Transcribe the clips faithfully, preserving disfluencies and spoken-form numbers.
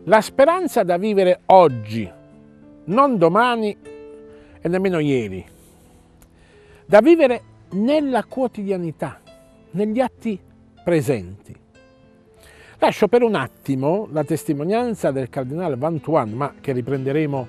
La speranza da vivere oggi, non domani e nemmeno ieri, da vivere nella quotidianità, negli atti presenti. Lascio per un attimo la testimonianza del cardinale Vantuan, ma che riprenderemo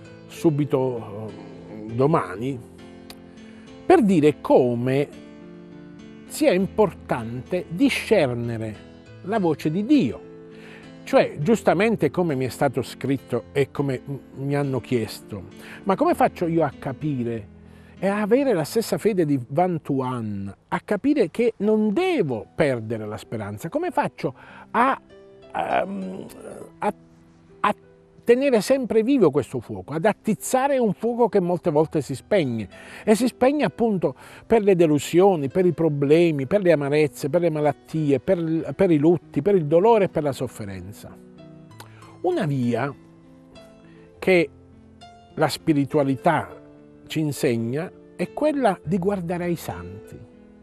subito domani, per dire come sia importante discernere la voce di Dio. Cioè, giustamente come mi è stato scritto e come mi hanno chiesto, ma come faccio io a capire e a avere la stessa fede di Vantuan, a capire che non devo perdere la speranza? Come faccio a, a, a, a tenere sempre vivo questo fuoco, ad attizzare un fuoco che molte volte si spegne? E si spegne appunto per le delusioni, per i problemi, per le amarezze, per le malattie, per, per i lutti, per il dolore e per la sofferenza. Una via che la spiritualità ci insegna è quella di guardare ai santi.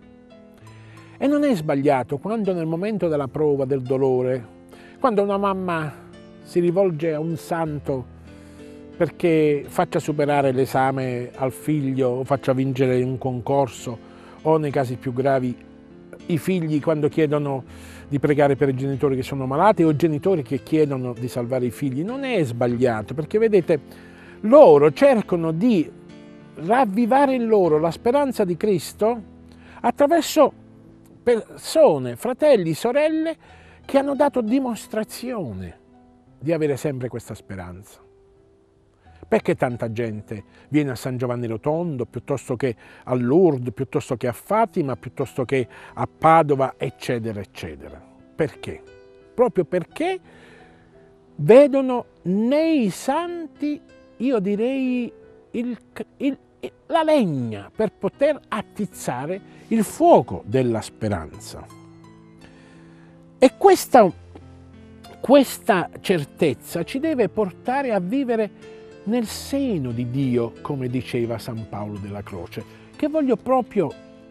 E non è sbagliato quando nel momento della prova, del dolore, quando una mamma si rivolge a un santo perché faccia superare l'esame al figlio o faccia vincere un concorso, o nei casi più gravi i figli quando chiedono di pregare per i genitori che sono malati o i genitori che chiedono di salvare i figli. Non è sbagliato, perché vedete, loro cercano di ravvivare in loro la speranza di Cristo attraverso persone, fratelli, sorelle che hanno dato dimostrazione di avere sempre questa speranza. Perché tanta gente viene a San Giovanni Rotondo piuttosto che a Lourdes, piuttosto che a Fatima, piuttosto che a Padova, eccetera, eccetera? Perché? Proprio perché vedono nei santi, io direi, il, il, la legna per poter attizzare il fuoco della speranza. E questa, questa certezza ci deve portare a vivere nel seno di Dio, come diceva San Paolo della Croce, che voglio proprio,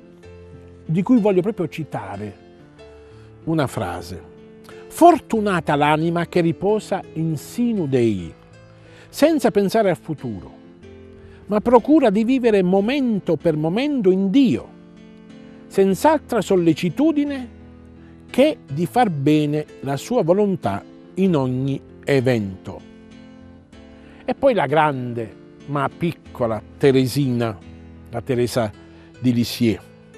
di cui voglio proprio citare una frase. Fortunata l'anima che riposa in sinu Dei, senza pensare al futuro, ma procura di vivere momento per momento in Dio, senz'altra sollecitudine che di far bene la sua volontà in ogni evento. E poi la grande ma piccola Teresina, la Teresa di Lisieux,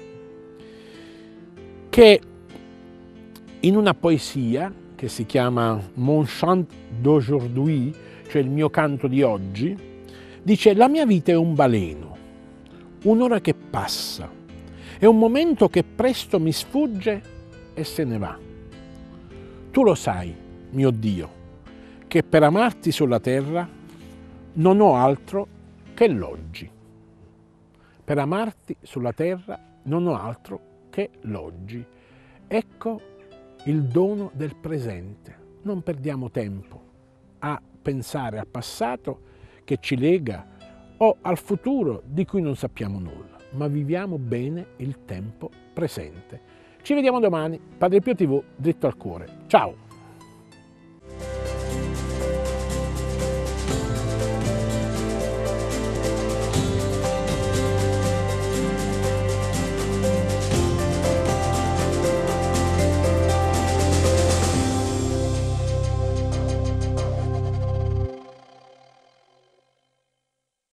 che in una poesia che si chiama Mon chant d'aujourd'hui, cioè il mio canto di oggi, dice: la mia vita è un baleno, un'ora che passa, è un momento che presto mi sfugge e se ne va. Tu lo sai, mio Dio, che per amarti sulla terra non ho altro che l'oggi. Per amarti sulla terra non ho altro che l'oggi. Ecco il dono del presente. Non perdiamo tempo a pensare al passato che ci lega o al futuro di cui non sappiamo nulla, ma viviamo bene il tempo presente. Ci vediamo domani, Padre Pio tivù, dritto al cuore. Ciao!